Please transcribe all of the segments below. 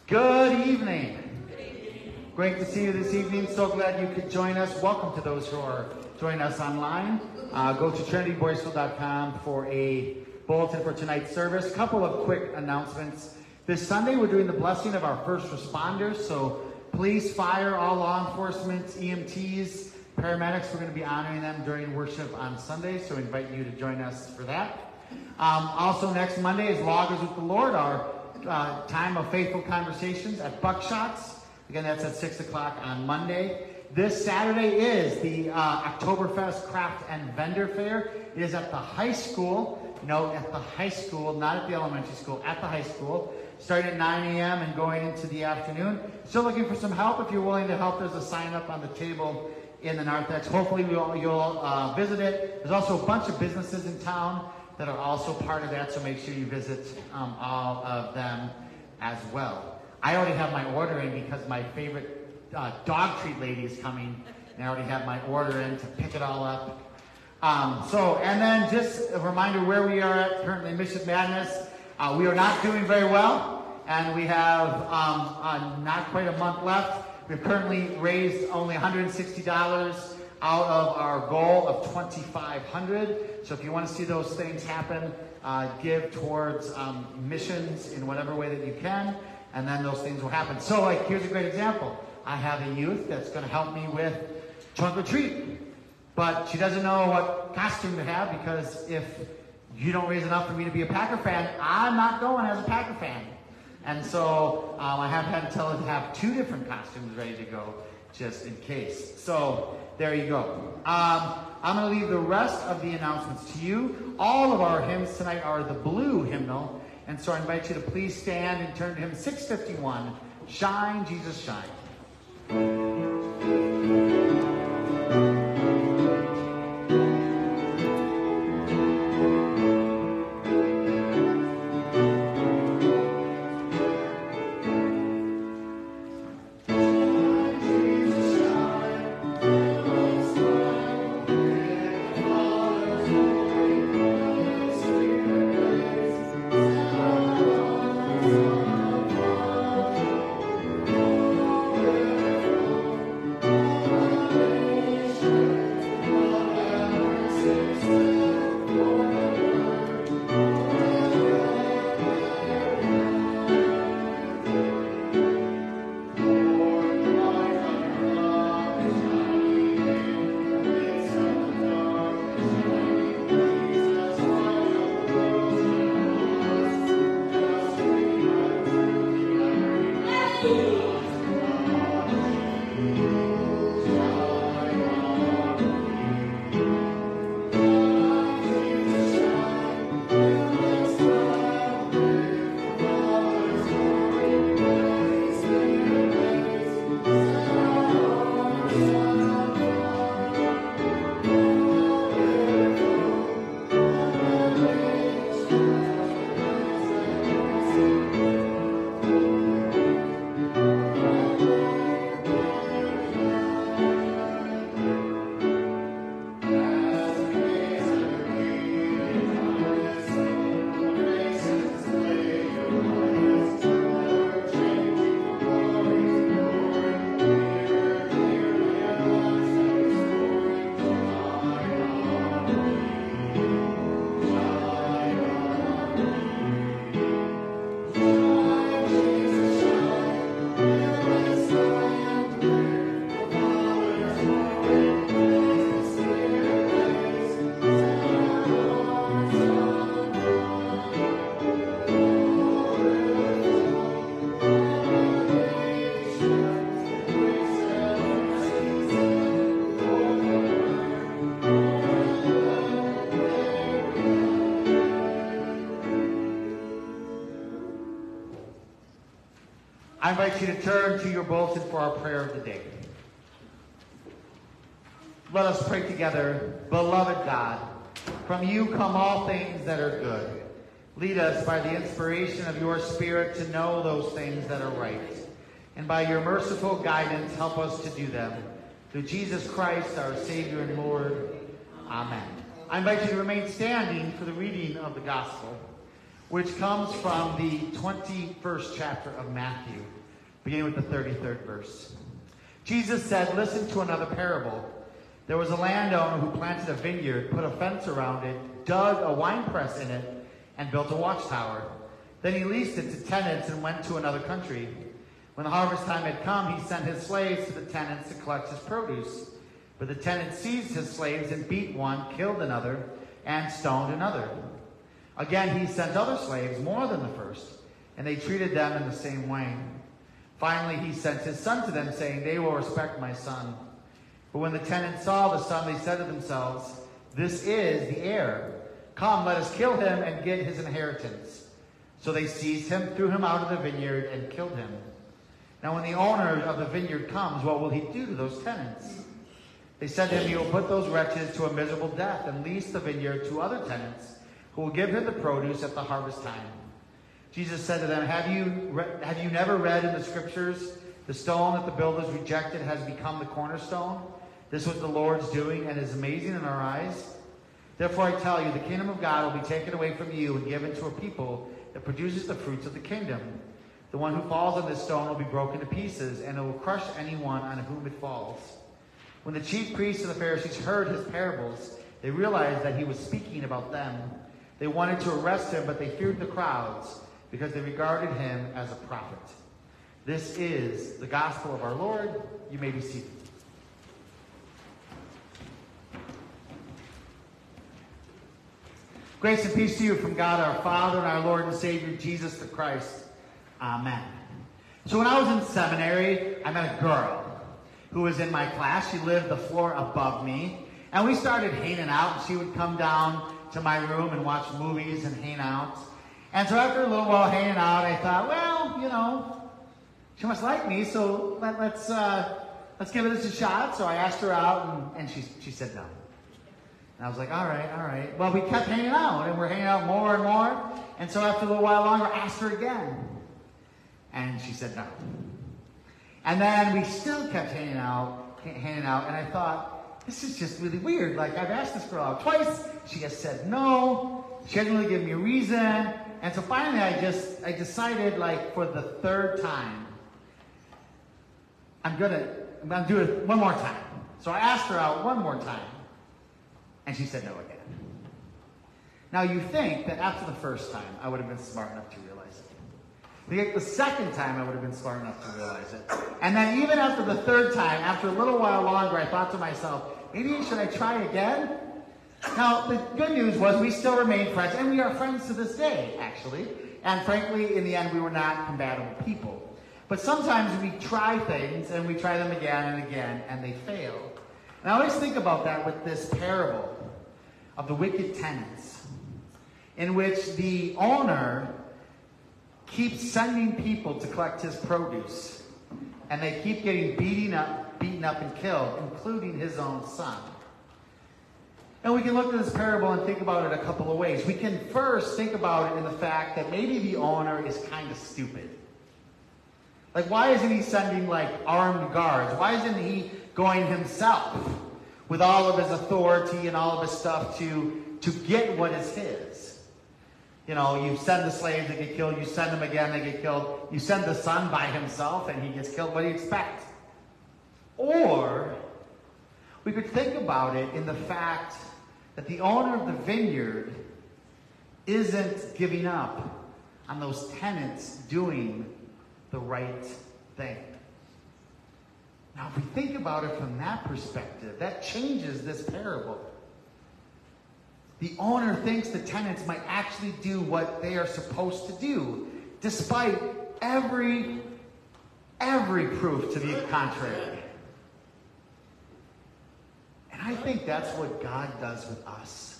Good evening. Great to see you this evening. So glad you could join us. Welcome to those who are joining us online. Go to trinityboyceville.com for a bulletin for tonight's service. A couple of quick announcements. This Sunday we're doing the blessing of our first responders. So police, fire, all law enforcement, EMTs, paramedics, we're going to be honoring them during worship on Sunday. So we invite you to join us for that. Also next Monday is Loggers with the Lord, our time of faithful conversations at Buckshots. Again, that's at 6 o'clock on Monday. This Saturday is the Oktoberfest Craft and Vendor Fair. It is at the high school. No, at the high school, not at the elementary school, at the high school. Starting at 9 a.m. and going into the afternoon. Still looking for some help. If you're willing to help, there's a sign up on the table in the narthex. Hopefully you'll visit it. There's also a bunch of businesses in town that are also part of that, so make sure you visit all of them as well. I already have my order in because my favorite dog treat lady is coming, and I already have my order in to pick it all up. And then just a reminder where we are at currently, Mission Madness. We are not doing very well, and we have not quite a month left. We've currently raised only $160 out of our goal of $2,500. So if you want to see those things happen, give towards missions in whatever way that you can, and then those things will happen. So, like, here's a great example. I have a youth that's going to help me with trunk or treat, but she doesn't know what costume to have, because if you don't raise enough for me to be a Packer fan, I'm not going as a Packer fan. And so I have had to tell her to have 2 different costumes ready to go, just in case. So there you go. I'm going to leave the rest of the announcements to you. All of our hymns tonight are the blue hymnal. And so I invite you to please stand and turn to hymn 651, Shine, Jesus, Shine. I invite you to turn to your bulletin for our prayer of the day. Let us pray together. Beloved God, from you come all things that are good. Lead us by the inspiration of your Spirit to know those things that are right. And by your merciful guidance, help us to do them. Through Jesus Christ, our Savior and Lord. Amen. I invite you to remain standing for the reading of the Gospel. which comes from the 21st chapter of Matthew, beginning with the 33rd verse. Jesus said, "Listen to another parable. There was a landowner who planted a vineyard, put a fence around it, dug a winepress in it, and built a watchtower. Then he leased it to tenants and went to another country. When the harvest time had come, he sent his slaves to the tenants to collect his produce. But the tenants seized his slaves and beat one, killed another, and stoned another. Again, he sent other slaves, more than the first, and they treated them in the same way. Finally, he sent his son to them, saying, 'They will respect my son.' But when the tenants saw the son, they said to themselves, 'This is the heir. Come, let us kill him and get his inheritance.' So they seized him, threw him out of the vineyard, and killed him. Now when the owner of the vineyard comes, what will he do to those tenants?" They said to him, "He will put those wretches to a miserable death and lease the vineyard to other tenants who will give him the produce at the harvest time." Jesus said to them, Have you never read in the scriptures, the stone that the builders rejected has become the cornerstone? This was the Lord's doing and is amazing in our eyes. Therefore I tell you, the kingdom of God will be taken away from you and given to a people that produces the fruits of the kingdom. The one who falls on this stone will be broken to pieces, and it will crush anyone on whom it falls." When the chief priests and the Pharisees heard his parables, they realized that he was speaking about them. They wanted to arrest him, but they feared the crowds because they regarded him as a prophet. This is the gospel of our Lord. You may be seated. Grace and peace to you from God our Father and our Lord and Savior Jesus the Christ. Amen. So when I was in seminary, I met a girl who was in my class. She lived the floor above me. And we started hanging out. And she would come down to my room and watch movies and hang out. And so after a little while hanging out, I thought, well, you know, she must like me, so let's give this a shot. So I asked her out, and she said no. And I was like, all right. Well, we kept hanging out, and we're hanging out more and more. And so after a little while longer, I asked her again. And she said no. And then we still kept hanging out, and I thought, this is just really weird. Like, I've asked this girl out twice. She has said no. She hasn't really given me a reason. And so finally, I decided, like, for the third time, I'm gonna do it one more time. So I asked her out one more time. And she said no again. Now, you think that after the first time, I would have been smart enough to realize it. But yet the second time, I would have been smart enough to realize it. And then even after the third time, after a little while longer, I thought to myself, maybe should I try again? Now, the good news was we still remained friends, and we are friends to this day, actually. And frankly, in the end, we were not compatible people. But sometimes we try things, and we try them again and again, and they fail. And I always think about that with this parable of the wicked tenants, in which the owner keeps sending people to collect his produce, and they keep getting beaten up and killed, including his own son. And we can look at this parable and think about it a couple of ways. We can first think about it in the fact that maybe the owner is kind of stupid. Like, why isn't he sending, like, armed guards? Why isn't he going himself with all of his authority and all of his stuff to get what is his? You know, you send the slaves, they get killed. You send them again, they get killed. You send the son by himself, and he gets killed. What do you expect? Or we could think about it in the fact that the owner of the vineyard isn't giving up on those tenants doing the right thing. Now, if we think about it from that perspective, that changes this parable. The owner thinks the tenants might actually do what they are supposed to do, despite every proof to the contrary. And I think that's what God does with us.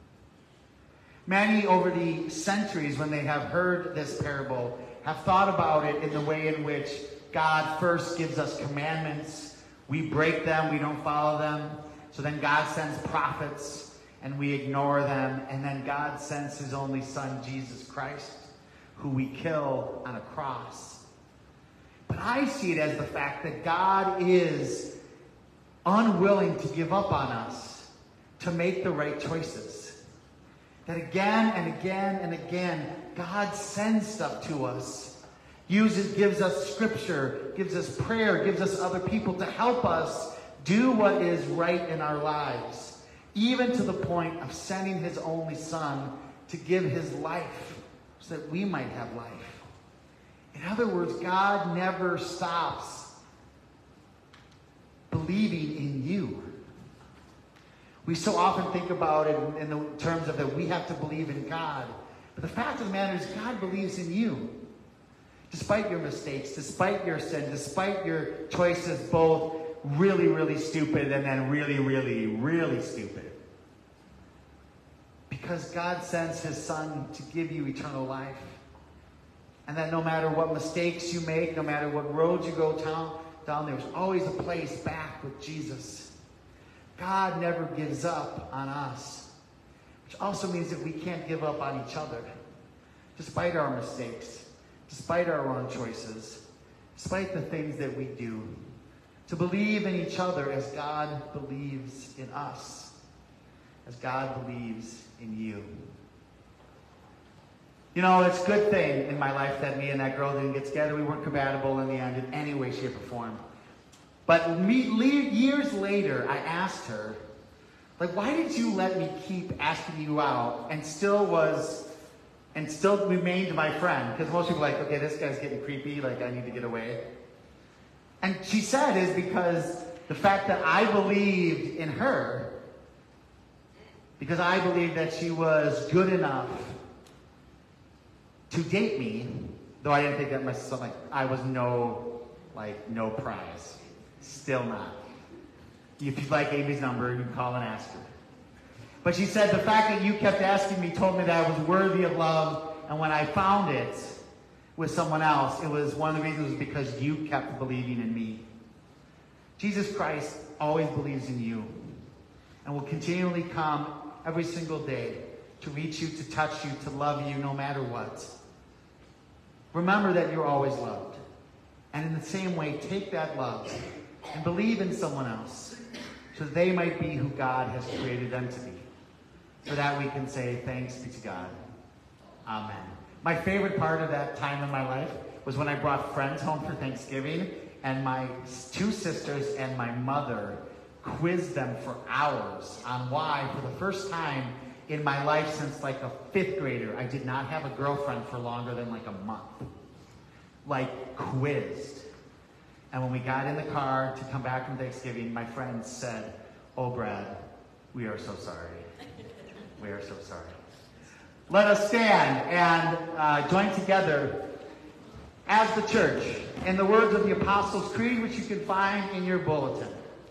Many over the centuries, when they have heard this parable, have thought about it in the way in which God first gives us commandments. We break them, we don't follow them. So then God sends prophets, and we ignore them. And then God sends his only son, Jesus Christ, who we kill on a cross. But I see it as the fact that God is unwilling to give up on us to make the right choices. That again and again and again, God sends stuff to us. Gives us scripture, gives us prayer, gives us other people to help us do what is right in our lives. Even to the point of sending his only son to give his life so that we might have life. In other words, God never stops believing in you. We so often think about it in the terms of that we have to believe in God. But the fact of the matter is God believes in you. Despite your mistakes, despite your sin, despite your choices, both really, really stupid and then really, really, really stupid. Because God sends his son to give you eternal life. And that no matter what mistakes you make, no matter what roads you go down, there's always a place back with Jesus. God never gives up on us. Which also means that we can't give up on each other. Despite our mistakes, despite our wrong choices, despite the things that we do. To believe in each other as God believes in us. As God believes in you. You know, it's a good thing in my life that me and that girl didn't get together. We weren't compatible in the end in any way, shape, or form. But years later, I asked her, like, why did you let me keep asking you out and still remained my friend? Because most people are like, okay, this guy's getting creepy, like I need to get away. And she said is because the fact that I believed in her, because I believed that she was good enough to date me, though I didn't think that myself, like I was no prize. Still not. If you'd like Amy's number, you can call and ask her. But she said the fact that you kept asking me told me that I was worthy of love, and when I found it with someone else, it was one of the reasons was because you kept believing in me. Jesus Christ always believes in you and will continually come every single day to reach you, to touch you, to love you no matter what. Remember that you're always loved. And in the same way, take that love and believe in someone else so they might be who God has created them to be. For that we can say, thanks be to God. Amen. My favorite part of that time in my life was when I brought friends home for Thanksgiving and my two sisters and my mother quizzed them for hours on why, for the first time in my life since like a 5th grader, I did not have a girlfriend for longer than like a month. Like quizzed. And when we got in the car to come back from Thanksgiving, my friends said, "Oh, Brad, we are so sorry. We are so sorry." Let us stand and join together as the church in the words of the Apostles' Creed, which you can find in your bulletin.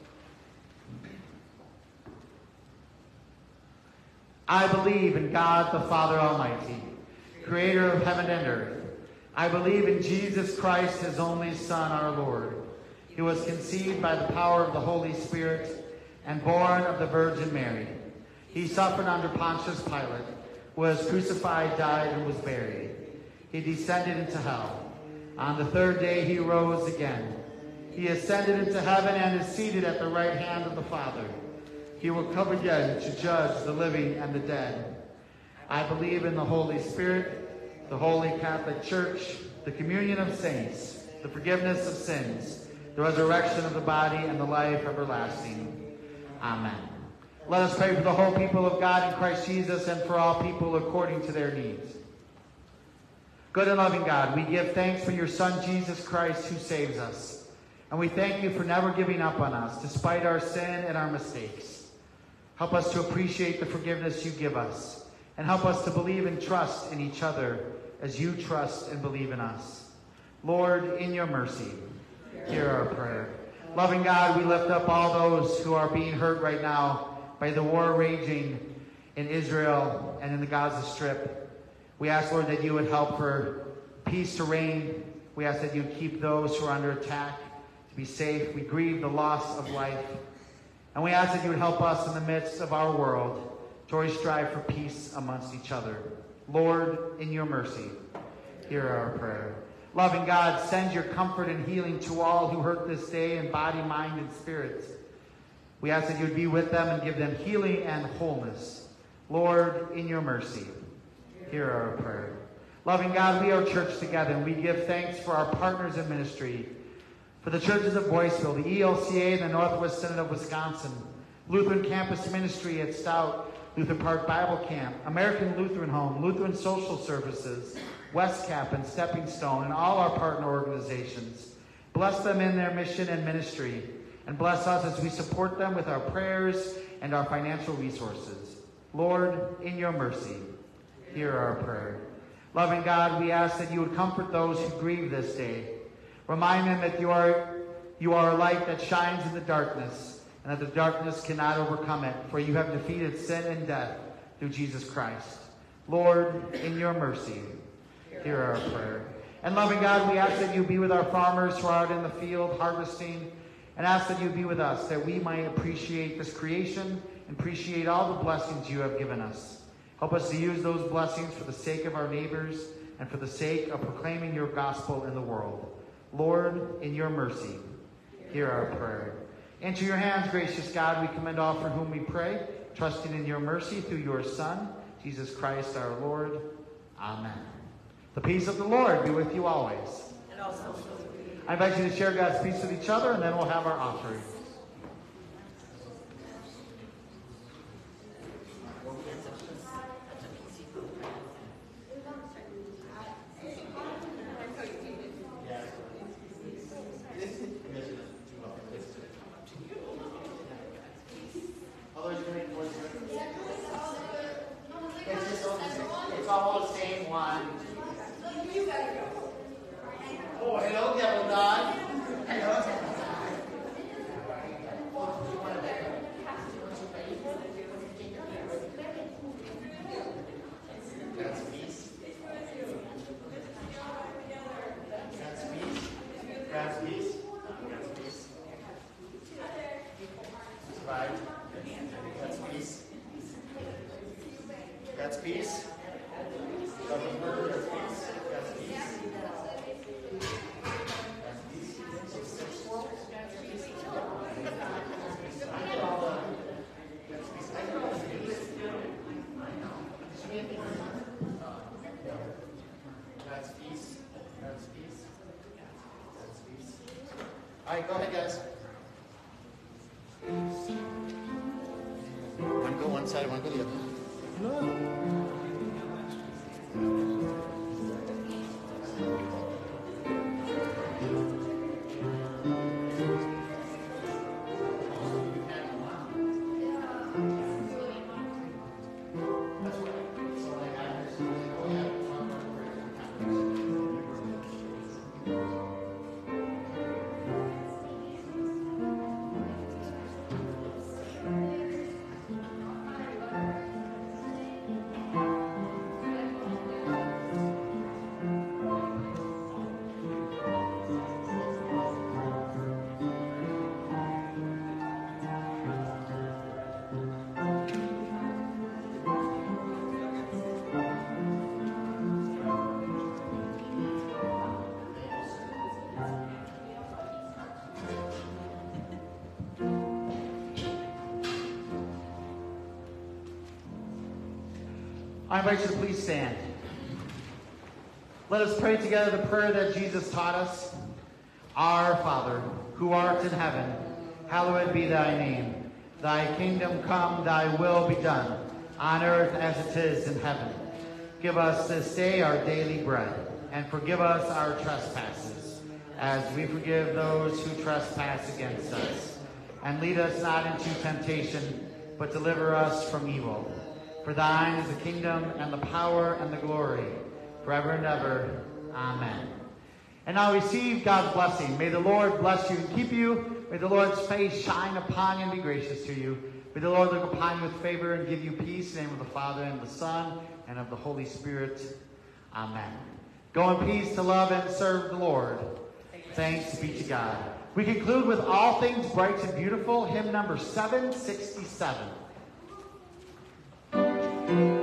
I believe in God the Father Almighty, creator of heaven and earth. I believe in Jesus Christ, his only Son, our Lord. He was conceived by the power of the Holy Spirit and born of the Virgin Mary. He suffered under Pontius Pilate, was crucified, died, and was buried. He descended into hell. On the 3rd day he rose again. He ascended into heaven and is seated at the right hand of the Father. He will come again to judge the living and the dead. I believe in the Holy Spirit, the Holy Catholic Church, the communion of saints, the forgiveness of sins, the resurrection of the body, and the life everlasting. Amen. Let us pray for the whole people of God in Christ Jesus and for all people according to their needs. Good and loving God, we give thanks for your Son, Jesus Christ, who saves us. And we thank you for never giving up on us, despite our sin and our mistakes. Help us to appreciate the forgiveness you give us, and help us to believe and trust in each other as you trust and believe in us. Lord, in your mercy, hear our prayer. Loving God, we lift up all those who are being hurt right now by the war raging in Israel and in the Gaza Strip. We ask, Lord, that you would help for peace to reign. We ask that you would keep those who are under attack to be safe. We grieve the loss of life. And we ask that you would help us in the midst of our world to always strive for peace amongst each other. Lord, in your mercy, hear our prayer. Loving God, send your comfort and healing to all who hurt this day in body, mind, and spirit. We ask that you would be with them and give them healing and wholeness. Lord, in your mercy, hear our prayer. Loving God, we are church together, and we give thanks for our partners in ministry, for the churches of Boyceville, the ELCA, the Northwest Synod of Wisconsin, Lutheran Campus Ministry at Stout, Luther Park Bible Camp, American Lutheran Home, Lutheran Social Services, Westcap and Stepping Stone, and all our partner organizations. Bless them in their mission and ministry, and bless us as we support them with our prayers and our financial resources. Lord, in your mercy, hear our prayer. Loving God, we ask that you would comfort those who grieve this day. Remind them that you are a light that shines in the darkness, and that the darkness cannot overcome it, for you have defeated sin and death through Jesus Christ. Lord, in your mercy, hear our prayer. And loving God, we ask that you be with our farmers who are out in the field harvesting, and ask that you be with us, that we might appreciate this creation and appreciate all the blessings you have given us. Help us to use those blessings for the sake of our neighbors and for the sake of proclaiming your gospel in the world. Lord, in your mercy, hear our prayer. Into your hands, gracious God, we commend all for whom we pray, trusting in your mercy through your Son, Jesus Christ our Lord. Amen. The peace of the Lord be with you always. And also with you. I invite you to share God's peace with each other, and then we'll have our offering. It's all the same one. Oh, hello, devil dog. Hello, devil dog. That's peace. That's peace. That's peace. That's peace. Right. That's peace. That's peace. All right, go ahead, guys. One go one side, one go the other. I invite you to please stand. Let us pray together the prayer that Jesus taught us. Our Father, who art in heaven, hallowed be thy name. Thy kingdom come, thy will be done, on earth as it is in heaven. Give us this day our daily bread, and forgive us our trespasses, as we forgive those who trespass against us. And lead us not into temptation, but deliver us from evil. For thine is the kingdom, and the power, and the glory, forever and ever. Amen. And now receive God's blessing. May the Lord bless you and keep you. May the Lord's face shine upon you and be gracious to you. May the Lord look upon you with favor and give you peace. In the name of the Father, and of the Son, and of the Holy Spirit. Amen. Go in peace to love and serve the Lord. Thanks be to God. We conclude with All Things Bright and Beautiful, hymn number 767.